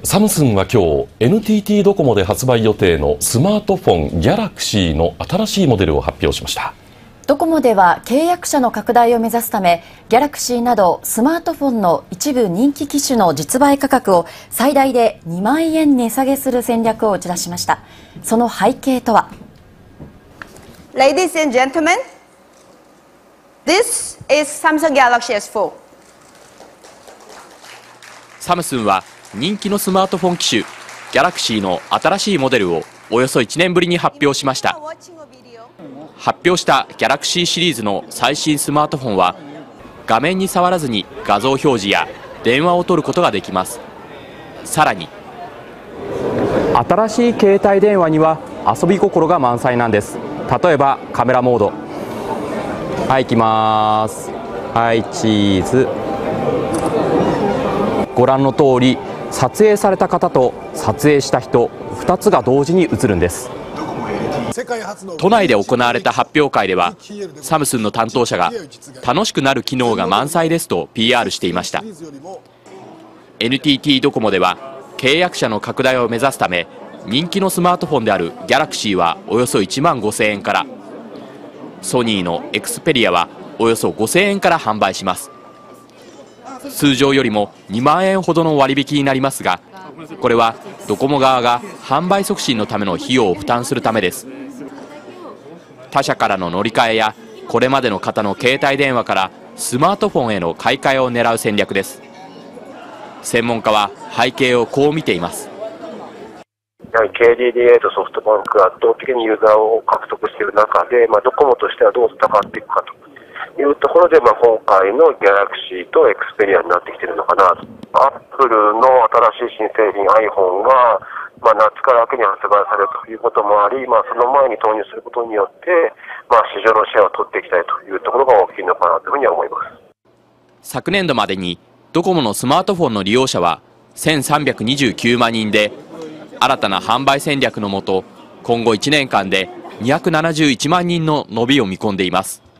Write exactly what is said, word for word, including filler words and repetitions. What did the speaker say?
サムスンは今日 エヌティーティー ドコモで発売予定のスマートフォン ギャラクシーの新しいモデルを発表しました。 ドコモでは契約者の拡大を目指すため、ギャラクシーなどスマートフォンの一部人気機種の実売価格を最大でにまんえん値下げする戦略を打ち出しました。その背景とは。 Ladies and gentlemen, this is Samsung Galaxy エスフォー。 サムスンは人気のスマートフォン機種ギャラクシーの新しいモデルをおよそいちねんぶりに発表しました。発表したギャラクシーシリーズの最新スマートフォンは画面に触らずに画像表示や電話を取ることができます。さらに新しい携帯電話には遊び心が満載なんです。例えばカメラモード、はい、行きます。はい、チーズ。ご覧の通り撮影された方と撮影した人ふたつが同時に映るんです。都内で行われた発表会ではサムスンの担当者が楽しくなる機能が満載ですと ピーアール していました。 エヌティーティー ドコモでは契約者の拡大を目指すため人気のスマートフォンであるギャラクシーはおよそいちまんごせんえんから、ソニーのエクスペリアはおよそごせんえんから販売します。通常よりもにまんえんほどの割引になりますが、これはドコモ側が販売促進のための費用を負担するためです。他社からの乗り換えやこれまでの方の携帯電話からスマートフォンへの買い替えを狙う戦略です。専門家は背景をこう見ています。 やはり ケーディーディーエー とソフトバンクが圧倒的にユーザーを獲得している中で、まあ、ドコモとしてはどう戦っていくかというところで、まあ、今回のギャラクシーとエクスペリアになってきているのかなと。アップルの新しい新製品 iPhone が、まあ、夏から秋に発売されるということもあり、まあ、その前に投入することによって、まあ、市場のシェアを取っていきたいというところが大きいのかなというふうには思います。 昨年度までにドコモのスマートフォンの利用者はせんさんびゃくにじゅうきゅうまんにんで、新たな販売戦略のもと今後いちねんかんでにひゃくななじゅういちまんにんの伸びを見込んでいます。